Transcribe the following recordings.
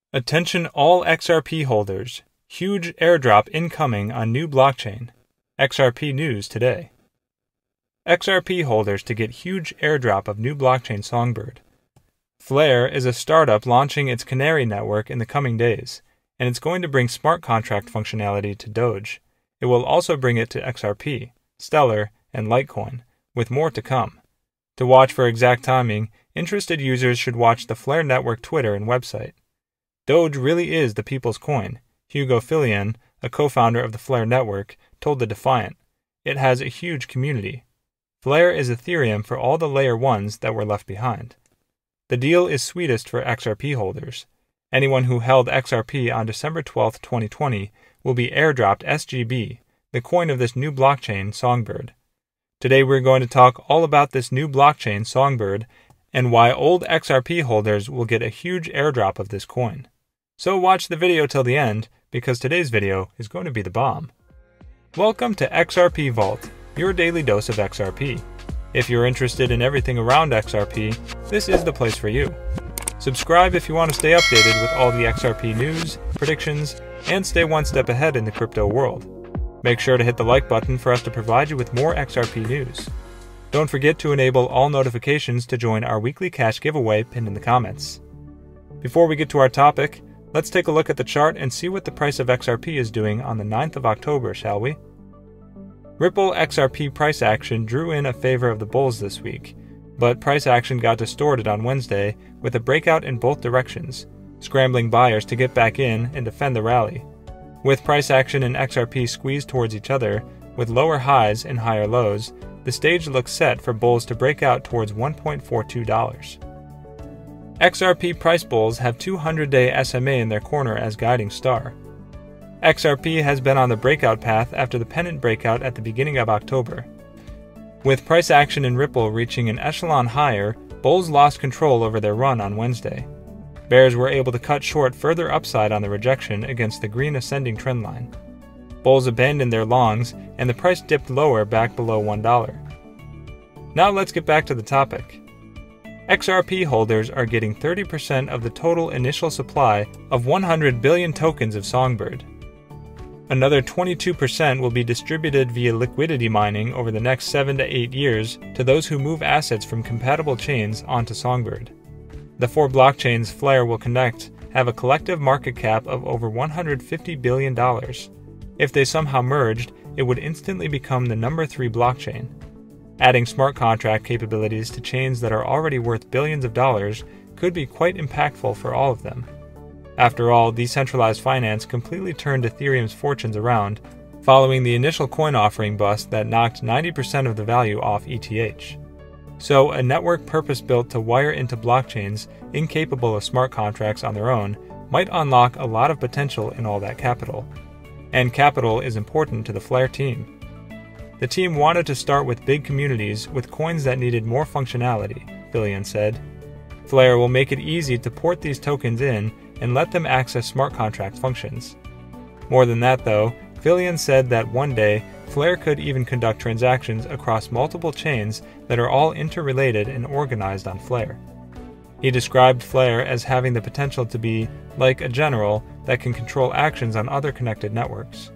Attention all XRP holders. Huge airdrop incoming on new blockchain. XRP News Today. XRP holders to get huge airdrop of new blockchain Songbird. Flare is a startup launching its Canary network in the coming days, and it's going to bring smart contract functionality to Doge. It will also bring it to XRP, Stellar, and Litecoin, with more to come. To watch for exact timing, interested users should watch the Flare network Twitter and website. Doge really is the people's coin, Hugo Philion, a co-founder of the Flare network, told the Defiant. It has a huge community. Flare is Ethereum for all the layer 1s that were left behind. The deal is sweetest for XRP holders. Anyone who held XRP on December 12, 2020 will be airdropped SGB, the coin of this new blockchain, Songbird. Today we're going to talk all about this new blockchain, Songbird, and why old XRP holders will get a huge airdrop of this coin. So watch the video till the end, because today's video is going to be the bomb. Welcome to XRP Vault, your daily dose of XRP. If you're interested in everything around XRP, this is the place for you. Subscribe if you want to stay updated with all the XRP news, predictions, and stay one step ahead in the crypto world. Make sure to hit the like button for us to provide you with more XRP news. Don't forget to enable all notifications to join our weekly cash giveaway pinned in the comments. Before we get to our topic, let's take a look at the chart and see what the price of XRP is doing on the 9th of October, shall we? Ripple XRP price action drew in a favor of the bulls this week, but price action got distorted on Wednesday with a breakout in both directions, scrambling buyers to get back in and defend the rally. With price action and XRP squeezed towards each other, with lower highs and higher lows, the stage looks set for bulls to break out towards $1.42. XRP price bulls have 200-day SMA in their corner as guiding star. XRP has been on the breakout path after the pennant breakout at the beginning of October. With price action in Ripple reaching an echelon higher, bulls lost control over their run on Wednesday. Bears were able to cut short further upside on the rejection against the green ascending trendline. Bulls abandoned their longs, and the price dipped lower back below $1. Now let's get back to the topic. XRP holders are getting 30% of the total initial supply of 100 billion tokens of Songbird. Another 22% will be distributed via liquidity mining over the next 7 to 8 years to those who move assets from compatible chains onto Songbird. The 4 blockchains Flare will connect have a collective market cap of over $150 billion. If they somehow merged, it would instantly become the number 3 blockchain. Adding smart contract capabilities to chains that are already worth billions of dollars could be quite impactful for all of them. After all, decentralized finance completely turned Ethereum's fortunes around, following the initial coin offering bust that knocked 90% of the value off ETH. So, a network purpose-built to wire into blockchains incapable of smart contracts on their own might unlock a lot of potential in all that capital. And capital is important to the Flare team. The team wanted to start with big communities with coins that needed more functionality, Philion said. Flare will make it easy to port these tokens in and let them access smart contract functions. More than that though, Philion said that one day, Flare could even conduct transactions across multiple chains that are all interrelated and organized on Flare. He described Flare as having the potential to be like a general that can control actions on other connected networks.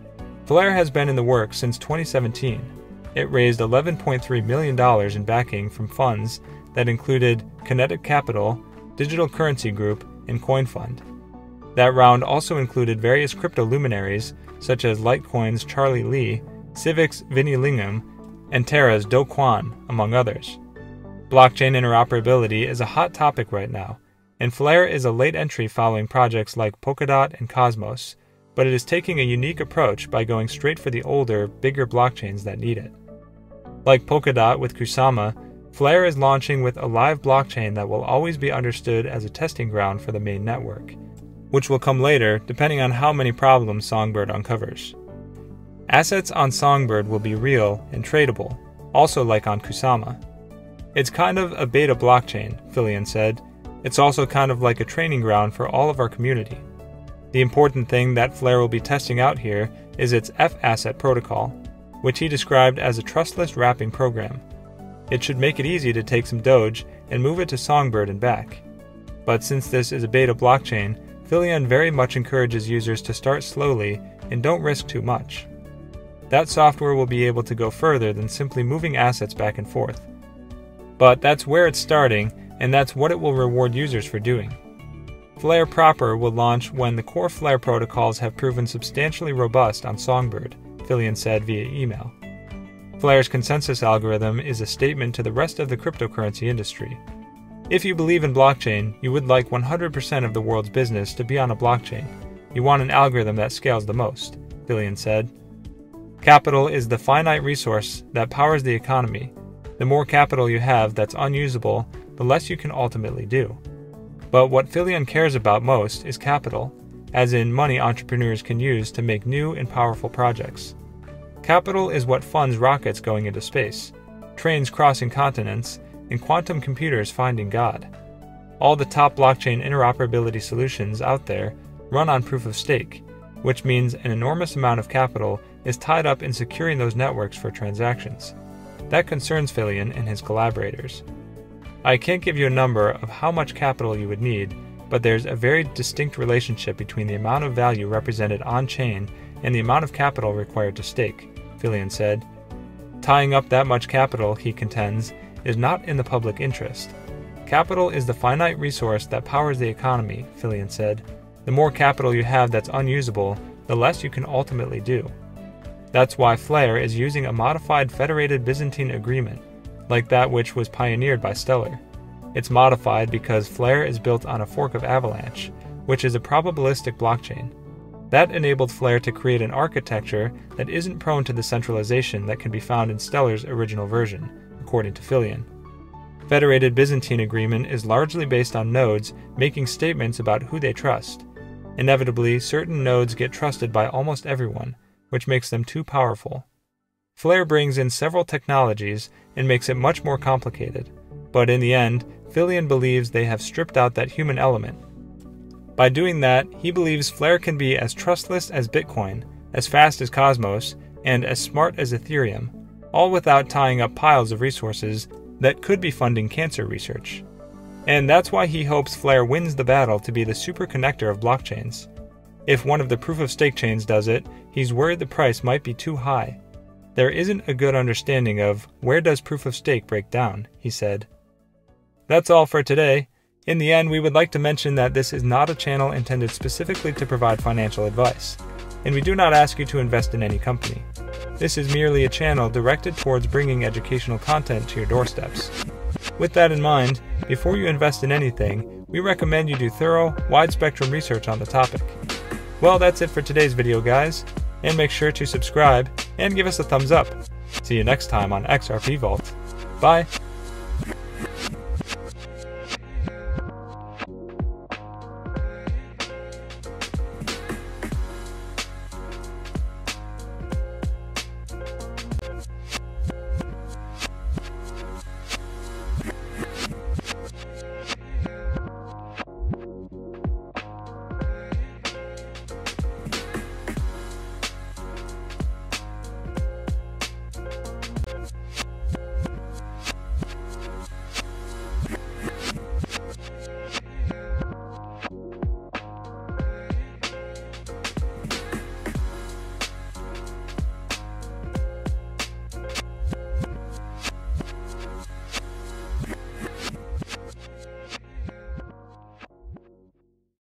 Flare has been in the works since 2017. It raised $11.3 million in backing from funds that included Kinetic Capital, Digital Currency Group, and CoinFund. That round also included various crypto luminaries such as Litecoin's Charlie Lee, Civic's Vinny Lingham, and Terra's Do Kwon, among others. Blockchain interoperability is a hot topic right now, and Flare is a late entry following projects like Polkadot and Cosmos, but it is taking a unique approach by going straight for the older, bigger blockchains that need it. Like Polkadot with Kusama, Flare is launching with a live blockchain that will always be understood as a testing ground for the main network, which will come later depending on how many problems Songbird uncovers. Assets on Songbird will be real and tradable, also like on Kusama. It's kind of a beta blockchain, Philion said. It's also kind of like a training ground for all of our community. The important thing that Flare will be testing out here is its F-Asset protocol, which he described as a trustless wrapping program. It should make it easy to take some Doge and move it to Songbird and back. But since this is a beta blockchain, Philion very much encourages users to start slowly and don't risk too much. That software will be able to go further than simply moving assets back and forth. But that's where it's starting, and that's what it will reward users for doing. Flare proper will launch when the core Flare protocols have proven substantially robust on Songbird, Philion said via email. Flare's consensus algorithm is a statement to the rest of the cryptocurrency industry. If you believe in blockchain, you would like 100% of the world's business to be on a blockchain. You want an algorithm that scales the most, Philion said. Capital is the finite resource that powers the economy. The more capital you have that's unusable, the less you can ultimately do. But what Philion cares about most is capital, as in money entrepreneurs can use to make new and powerful projects. Capital is what funds rockets going into space, trains crossing continents, and quantum computers finding God. All the top blockchain interoperability solutions out there run on proof of stake, which means an enormous amount of capital is tied up in securing those networks for transactions. That concerns Philion and his collaborators. I can't give you a number of how much capital you would need, but there's a very distinct relationship between the amount of value represented on-chain and the amount of capital required to stake, Philion said. Tying up that much capital, he contends, is not in the public interest. Capital is the finite resource that powers the economy, Philion said. The more capital you have that's unusable, the less you can ultimately do. That's why Flare is using a modified federated Byzantine agreement, like that which was pioneered by Stellar. It's modified because Flare is built on a fork of Avalanche, which is a probabilistic blockchain. That enabled Flare to create an architecture that isn't prone to the centralization that can be found in Stellar's original version, according to Philion. Federated Byzantine agreement is largely based on nodes making statements about who they trust. Inevitably, certain nodes get trusted by almost everyone, which makes them too powerful. Flare brings in several technologies and makes it much more complicated, but in the end, Philion believes they have stripped out that human element. By doing that, he believes Flare can be as trustless as Bitcoin, as fast as Cosmos, and as smart as Ethereum, all without tying up piles of resources that could be funding cancer research. And that's why he hopes Flare wins the battle to be the super connector of blockchains. If one of the proof-of-stake chains does it, he's worried the price might be too high. There isn't a good understanding of where does proof-of-stake break down, he said. That's all for today. In the end, we would like to mention that this is not a channel intended specifically to provide financial advice, and we do not ask you to invest in any company. This is merely a channel directed towards bringing educational content to your doorsteps. With that in mind, before you invest in anything, we recommend you do thorough, wide-spectrum research on the topic. Well, that's it for today's video, guys, and make sure to subscribe and give us a thumbs up. See you next time on XRP Vault. Bye!